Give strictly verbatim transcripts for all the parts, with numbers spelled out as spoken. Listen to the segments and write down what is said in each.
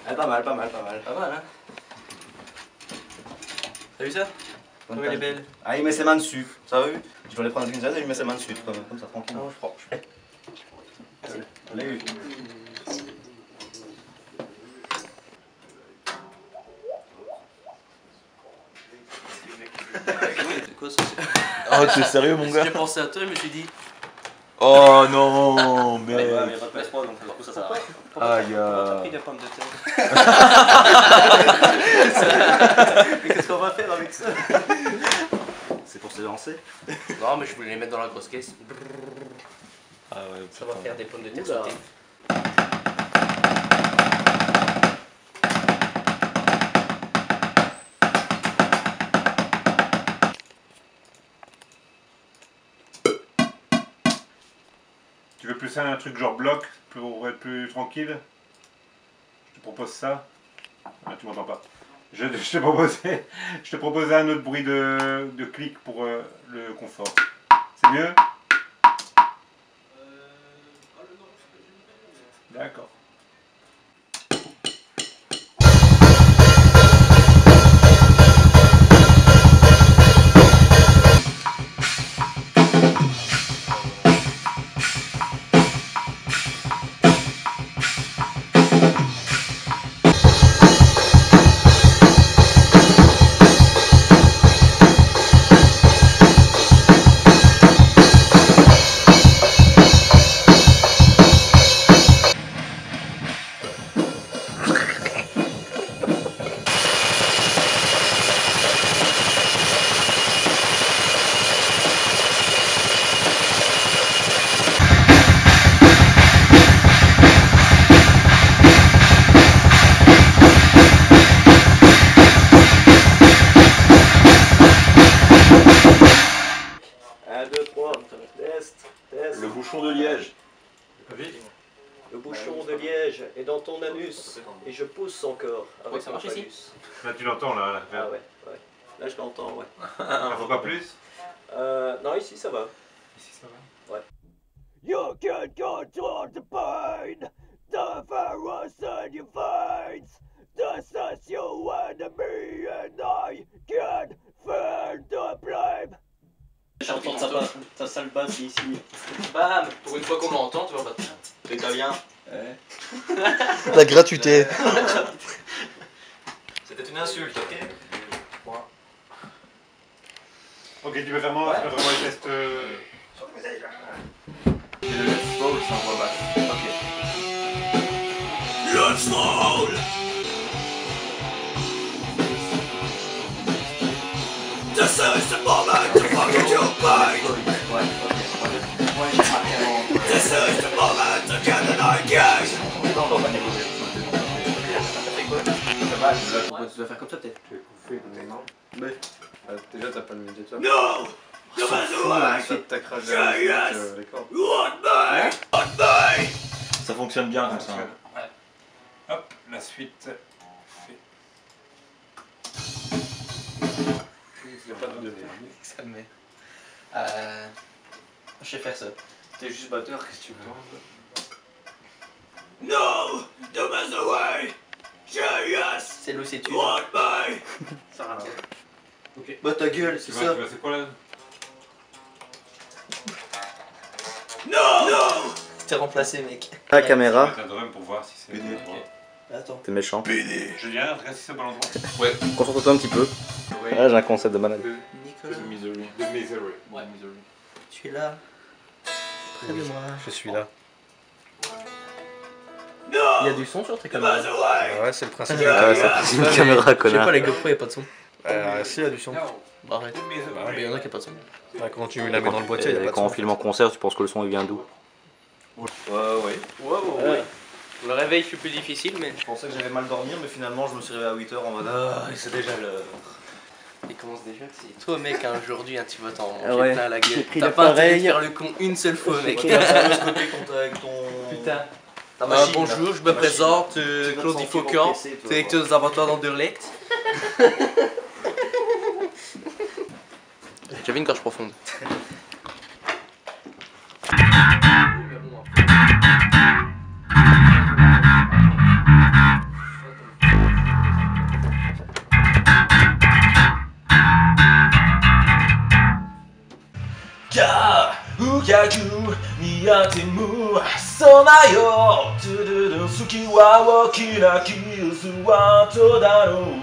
Ah, pas mal, pas mal, pas mal. Pas mal, hein. T'as vu ça? Comme elle est belle. Ah, il met ses mains dessus. Ça va vu? Je dois les prendre une zaine et il met ses mains dessus. Comme, comme ça, tranquille. Non, je prends. Je prends. Allez, on l'a eu. C'est quoi ça? Oh, tu es sérieux, mon gars? J'ai pensé à toi, je me suis dit. Oh non, mais. Ouais, mais il n'y a pas de P S trois donc du coup ça sert à rien. Ah, Pourquoi gars. t'as pris des pommes de terre? Mais qu'est-ce qu'on va faire avec ça? C'est pour se lancer. Non, mais je voulais les mettre dans la grosse caisse. Ah ouais, Ça va faire des pommes de terre Oula. sautées. Tu veux plus un truc genre bloc pour être plus tranquille? Je te propose ça. Ah, tu m'entends pas. Je, je te proposais, je te proposais un autre bruit de, de clic pour euh, le confort. C'est mieux? D'accord. un, deux, trois, test, test. Le bouchon de liège. Le bouchon de liège est dans ton anus et je pousse encore. Ouais, ça marche ici. Là tu l'entends là. là. Ah ouais, ouais. Là je l'entends, ouais. Ah, faut pas plus? Euh, non, ici ça va. Ici ça va. Ouais. You can control the pain, the virus in your veins. This is your enemy and I can feel the blame. J'entends ta, ba- ta sale basse ici. Bam! Pour une fois qu'on l'entend, tu vois pas. C'est italien. Ouais. La gratuité. C'était une insulte, ok? Ok, tu veux vraiment, tu veux vraiment les tests. Euh... Et le let's roll, c'est en voix basse. Ok. Let's roll! This is the moment to forget your pain. Ouais, ok. Ouais, j'ai marqué avant. This is the moment to get an idea. Pourquoi tu dois faire comme ça, peut-être? Mais. Déjà, t'as pas le médiateur. No! No matter what, Ça t'as craché Yeah, yes. euh, les cordes. you want me! Want me! Ça fonctionne bien comme ça. Hop, la suite. Fait. Il n'y a pas de données. Ça me met. Euh. Je sais faire ça. T'es juste batteur, qu'est-ce que tu veux? No! No matter what! Yeah, yes! C'est l'ossétude. You want me! Ça rien. Ok. Bah ta gueule, c'est Tu ça. vois, tu vois, c'est quoi là? No! No! T'es remplacé, mec. La Je caméra. vais mettre un drum pour voir si c'est. P D. bon endroit. Attends. T'es méchant. Julien, regarde si c'est au bon endroit. Ouais. Concentre-toi un petit peu. Ah, j'ai un concept de malade. Nicolas, The Misery. The Misery. Ouais. Misery. tu es là. Près de moi. Je suis là. Il y a No! du son sur tes No caméras? matter what! Ouais, c'est le principe. Yeah, c'est une caméra, Je sais connard. pas, les GoPro, y'a pas de son. Euh, si, il y a du son. Bah arrête. The Misery. Ah, mais y'en a qui a pas de son. Ouais, quand tu la mets dans le boîtier, il y a Et pas de quand on son. filme en concert, tu penses que le son il vient d'où? Ouais, ouais. Wow, Ouais. Le réveil fut plus difficile, mais. Je pensais que j'allais mal dormir, mais finalement je me suis réveillé à huit heures en mode ah, c'est déjà l'heure. Il commence déjà. C'est toi, mec, hein, aujourd'hui, hein, tu vas t'en Ah manger ouais. plein la J'ai gueule. pris T'as le pas intérêt de pareil. faire le con une seule fois, mec. Tu vas faire ce côté quand t'es avec ton. Putain. Ta Ah, machine, bonjour, là. je Ta me machine. présente, Tu euh, vas te Claude sentir Faucan, encaissé, toi. directeur des abattoirs d'Anderlecht. J'avais une gorge profonde. かうかくにやってもそなよトゥルル好きは大きな傷跡だろう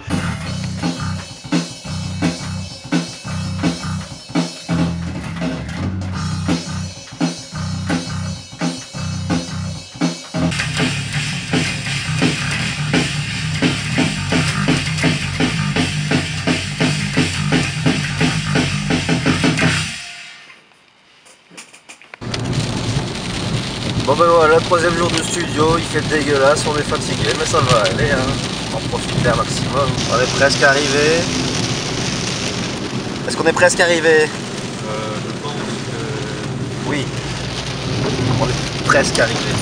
Bon ben voilà, troisième jour de studio, il fait dégueulasse, on est fatigué, mais ça va aller, hein. On va en profiter un maximum. On est presque arrivé. Est-ce qu'on est presque arrivé? Euh, je pense que... Oui. On est presque arrivé.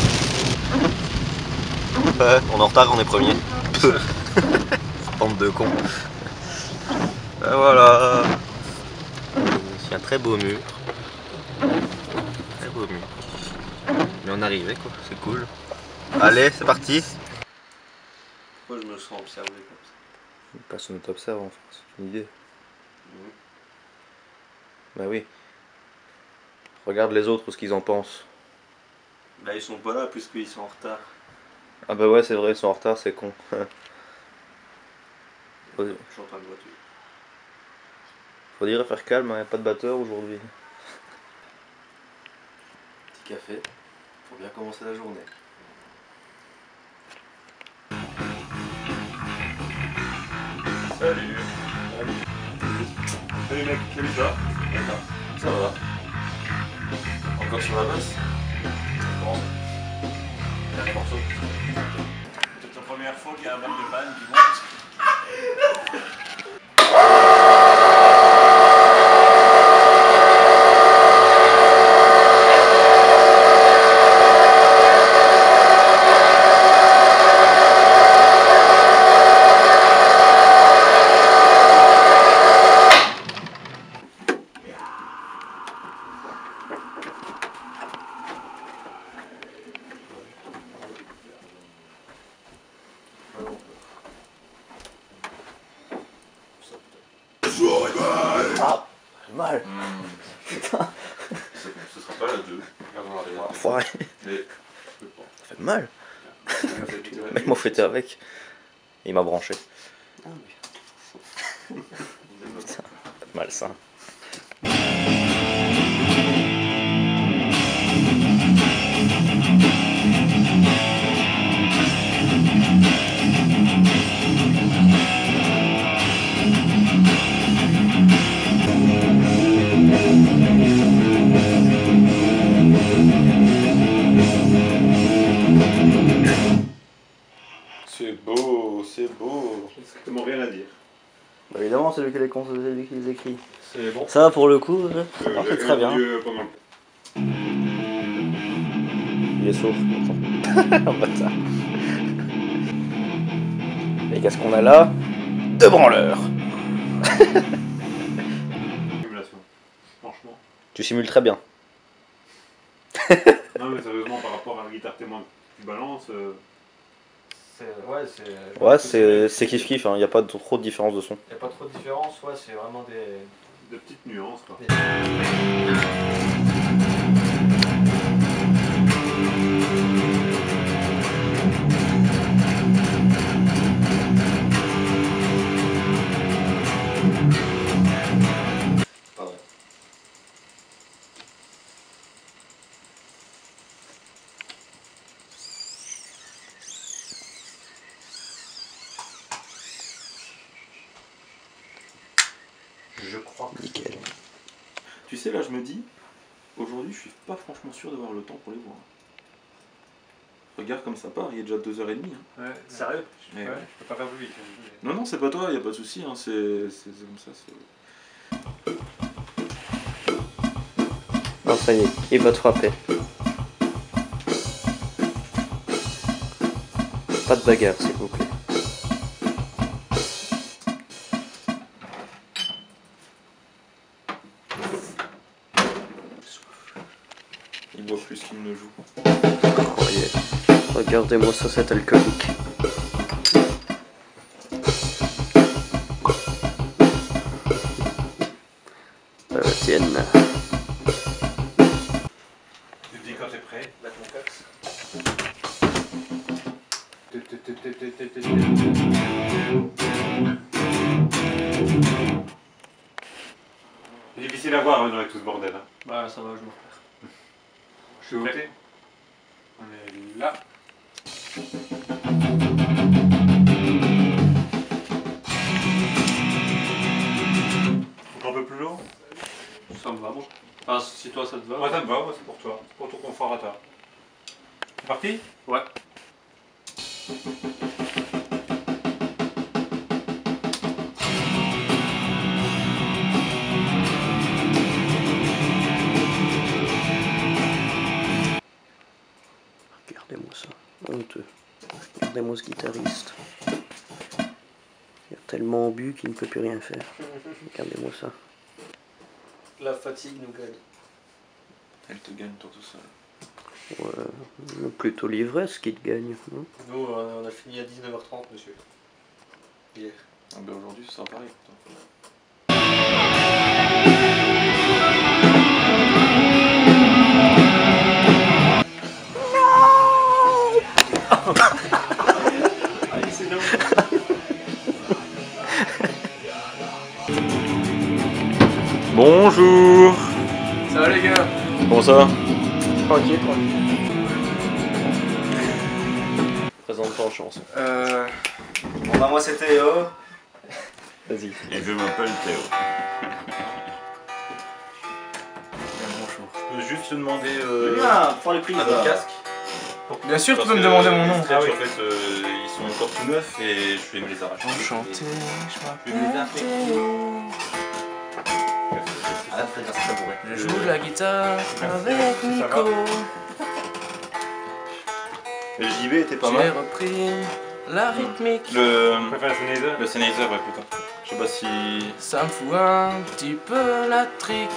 Ouais, on est en retard, on est premier. Bande de cons. Et voilà. C'est un très beau mur. Très beau mur. Mais on est arrivé quoi, c'est cool. Allez, c'est parti. Pourquoi je me sens observé comme ça? Personne ne t'observe, enfin, c'est une idée. Mmh. Bah oui. Regarde les autres, ce qu'ils en pensent. Bah ils sont pas là puisqu'ils sont en retard. Ah bah ouais, c'est vrai, ils sont en retard, c'est con. Faut... Je suis en train de voiture. Faut dire faire calme, il n'y a pas de batteur aujourd'hui. Petit café, pour bien commencer la journée. Salut. Salut mec, salut ça. Ça va. Encore sur la basse? Bon. Dernier morceau. C'est la première fois qu'il y a un bande de panne qui monte. Ah, mal. Putain. Ce sera pas la deux. Enfoiré. Mais... Ça fait mal. Le mec m'a fouetté avec. Il m'a branché. Ah oui. Putain, ça fait mal ça. C'est beau, c'est beau. Exactement rien à dire. Bah évidemment, c'est lui qui les, cons- c'est lui qui les écrit. C'est bon. Ça, pour le coup, euh, Euh, ah, c'est très bien. Dieu, pendant le... Il est sauf. Oh, bâtard. Et qu'est-ce qu'on a là? Deux branleurs. Simulation. Franchement. Tu simules très bien. Non mais sérieusement par rapport à la guitare témoin que tu balances, euh, C'est ouais, c'est. Ouais, c'est c'est kiff kiff, il n'y a pas de- trop de différence de son. Il n'y a pas trop de différence, ouais, c'est vraiment des. de petites nuances quoi. Pas vrai. Je crois que. Nickel. Tu sais, là, je me dis, aujourd'hui, je suis pas franchement sûr d'avoir le temps pour les voir. Regarde comme ça part, il est déjà deux heures trente. Hein. Ouais, Sérieux? Mais ouais, ouais. je peux pas faire plus vite. Non, non, c'est pas toi, il a pas de souci, hein, c'est c'est comme ça. c'est- Non, ça y est, il va te frapper. Pas de bagarre, s'il vous plaît. Il boit plus qu'il ne joue. Croyez. Regardez-moi ça, cet alcoolique. Euh, tienne. C'est difficile à voir avec tout ce bordel. Hein. Bah ça va, je me repère. Je suis prêt. On est là. Encore un peu plus lourd? Ça me va, moi. Enfin, si toi ça te va. Moi ça me va, moi c'est pour toi. C'est pour ton confort à toi. C'est parti? Ouais. Regardez-moi ça, honteux. Regardez-moi ce guitariste. Il a tellement bu qu'il ne peut plus rien faire. Regardez-moi ça. La fatigue nous gagne. Elle te gagne toi tout seul. Ouais, plutôt l'ivresse qui te gagne. Hein. Nous, on a fini à dix-neuf heures trente, monsieur. Hier. Ah ben aujourd'hui, ça sera pareil. Putain. Allez, c'est long. Bonjour. Ça va les gars? Comment ça va? Tranquille, tranquille. Présente-toi en chanson. Euh... Bon bah moi c'est Théo. Vas-y. Et je m'appelle Théo. Bonjour. Je peux juste te demander euh, Bien, pour les prises. un autre casque. Bien sûr, tu Parce peux me que demander mon les nom. stretch, en fait, euh, ils sont encore tout neufs et je vais me les arracher. Enchanté, je Je vais me les arracher. Ah, très bien, ça pourrait. Je joue de la guitare avec Nico. Le J B était pas J'ai mal. repris la rythmique. Le, On préfère le Sennheiser? le Sennheiser, ouais, plutôt. Je sais pas si... Ça me fout un petit peu la trique.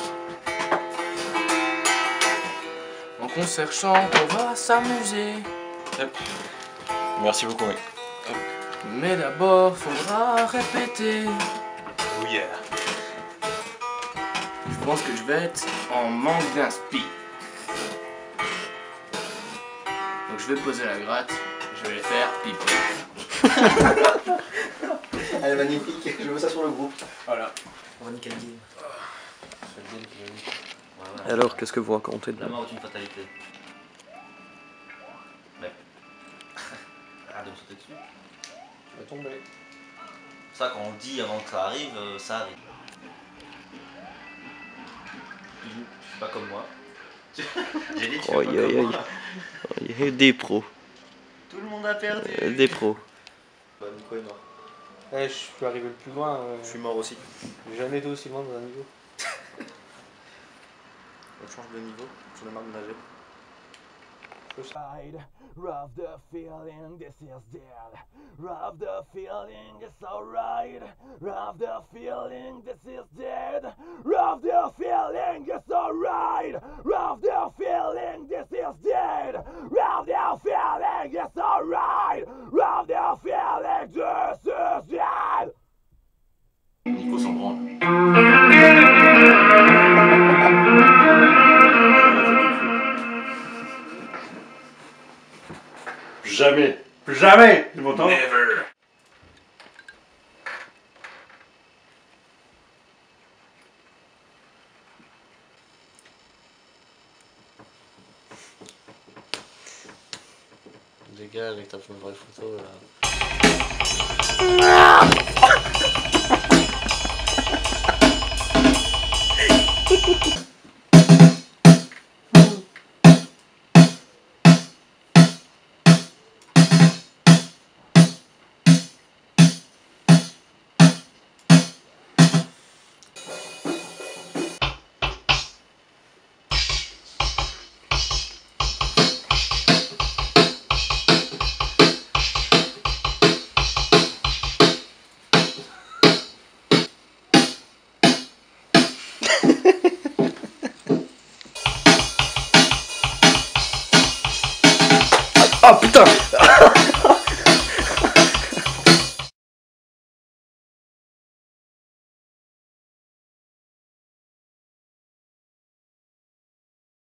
En concert chante, on va s'amuser. Yep. Merci beaucoup, mec. Mais d'abord, faudra répéter. Oh yeah. Je pense que je vais être en manque d'inspi. Donc je vais poser la gratte, je vais les faire piper. Elle est magnifique, je veux ça sur le groupe. Voilà. On va niquer le game. Alors, qu'est-ce que vous racontez de La là? mort est une fatalité. Mais. Arrête de me sauter dessus. Tu vas tomber. Ça, quand on dit avant que ça arrive, euh, ça arrive. Je suis pas comme moi. J'ai dit, tu fais Aïe pas aïe comme aïe. moi. Aïe, des pros. Tout le monde a perdu. Euh, des pros. Bah, Nico est mort. Eh, je suis arrivé le plus loin. Euh... Je suis mort aussi. J'ai jamais été aussi loin dans un niveau. On change de niveau, j'en ai marre de nager. Rough the feeling, this is dead. Rough the feeling, it's alright. Rough the feeling, this is dead. Rough the feeling, it's alright. Rough the feeling, this is dead. Rough the feeling, it's alright. Rough the feeling, this is dead. Nico s'en branle. Jamais. Plus jamais. Tu m'entends? Never. Dégage avec ta vraie photo là. Oh putain!